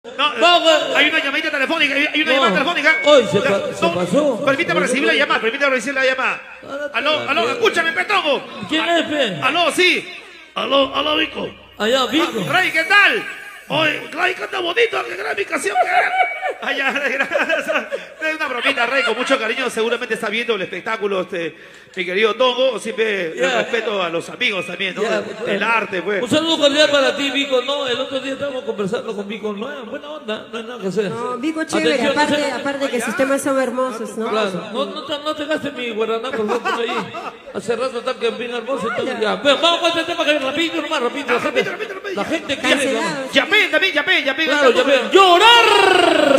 No, hay una llamadita telefónica, llamada telefónica. Hoy se pasó. Permítame recibir la llamada, Aló, escúchame, Petongo. ¿Quién es, pe? Aló, sí. Aló, Vico. Allá, Vico. Rey, ¿qué tal? Oye, Rey, canta bonito, que gran mi canción. Allá, gracias. Es una bromita, Rey, con mucho cariño. Seguramente está viendo el espectáculo, mi querido Tongo. Siempre el respeto a los amigos también, ¿no? El arte, pues. Un saludo cordial para ti, Vico. No, el otro día estábamos conversando con Vico. No es buena onda, no hay nada que hacer. No, Vico chévere, aparte que sus temas son hermosos, ¿no? Claro, no te gastes mi guaraná, por favor, ahí. Hace rato está que bien hermoso, entonces ya. Pero vamos con este tema que es rapidito, nomás, rapidito. La gente quiere. Yapén también. Claro, Yapén. ¡Llorar!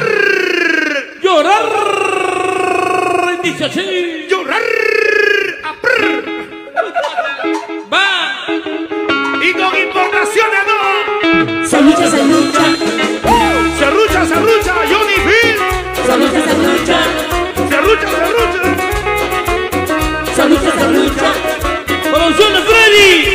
Dice así. ¡Llorar! ¡Va! Y con importaciones, ¿no? Salucha. Serrucha, Johnny Phil. Salucha. Salucha. ¡Producción Freddy!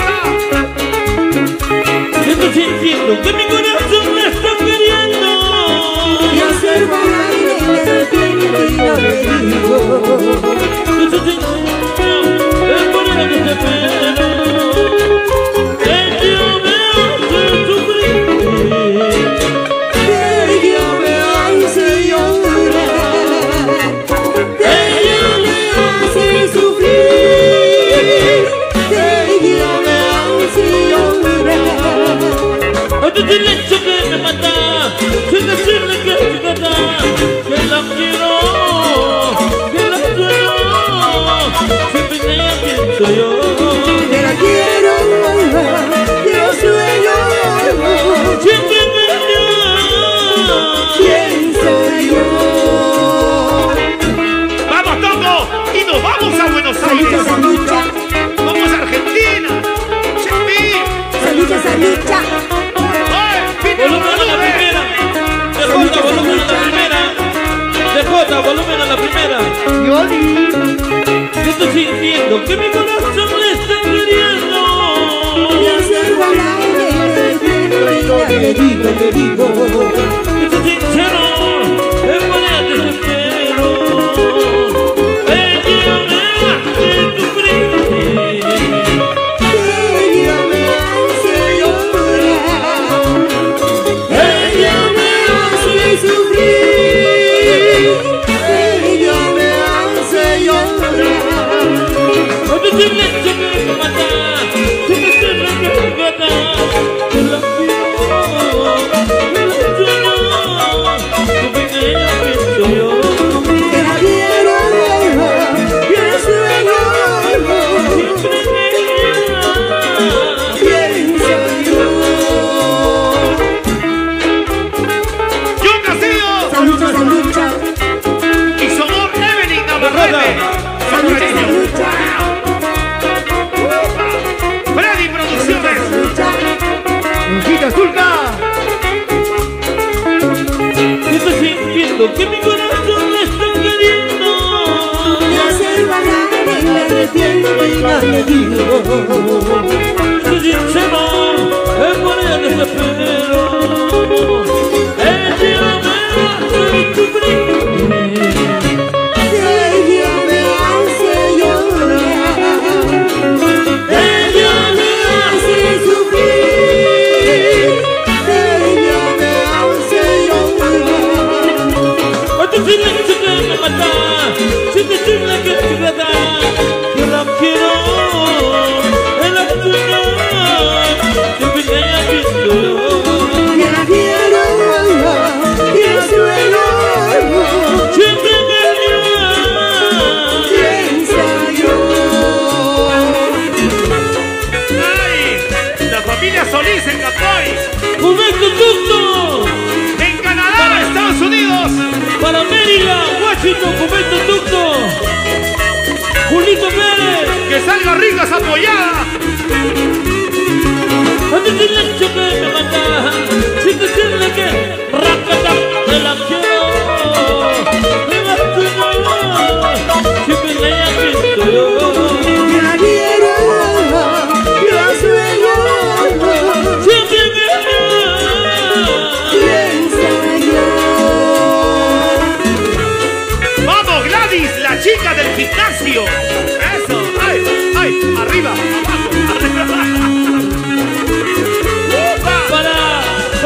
Siento sintiendo que mi corazón me está queriendo. Y hacer baile y me detiene y no le digo. Siento sintiendo, es por eso que te espero. Ella me hace sufrir. Ella me hace llorar. Ella me hace sufrir. Ella me hace llorar. Antes del hecho que me mata, sin decirle que te mata, que la quiero, que la quiero, siempre en ella pienso yo. Que la quiero, yo sueño, Siempre en ella pienso yo. ¡Vamos, Tongo! ¡Y nos vamos a Buenos Aires! Salucha. ¡Vamos a Argentina! ¡Chepi! Salucha. volumen a la primera, DJ volumen a la primera, DJ volumen a la primera. Yo estoy sintiendo que mi corazón me está queriendo. Y hacer baile y le digo. Estoy sincero, es para desespero. Ella me hace sufrir. Ella me hace llorar. Ella me hace sufrir. Ella me hace llorar. No te tienes que me matar, si me tienes que matar. Que la quiero, que la sueño, que en ella pienso yo. Que la quiero, que sueño, Siempre en ella pienso yo. ¡John Castillo! Salucha. Y Somor Evelyn Navarrete. Salucha. Freddy Producciones. Hojita Zulca. estoy sintiendo que mi corazón me está queriendo. Y hacer baile y me detiene y no le digo. Soy sincero, es por ella desespero. Ella me hace sufrir. Ella me hace llorar. Ella me hace sufrir. Ella me hace llorar. Antes del hecho que me mata, sin decirle que te mata, yo la quiero, en la tuya, siempre en ella pienso yo. Que la quiero, que sueño, Siempre en ella pienso yo. ¡Ay! La familia Solís en Capoy. Humberto Tucto, En Canadá, Estados Unidos. para Maryland, Washington, Humberto Tucto, Julito Pérez. Que salga Ricas apoyada. Antes del hecho que me mata, sin decirle que racata, que la quiero, que la quiero, siempre en ella pienso yo. Que la quiero, que sueño, Siempre en ella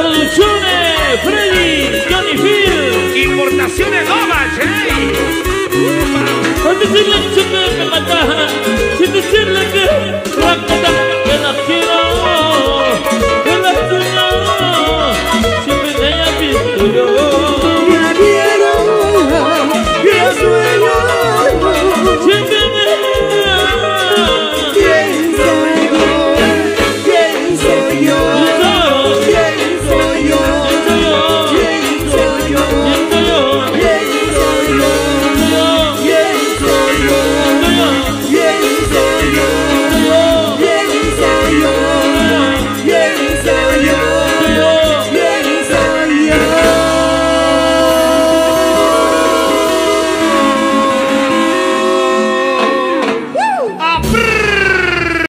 Producciones Freddy, Johnny Phil. Importaciones Nova, Jay. Cuando decirle que me mata, sin decirle que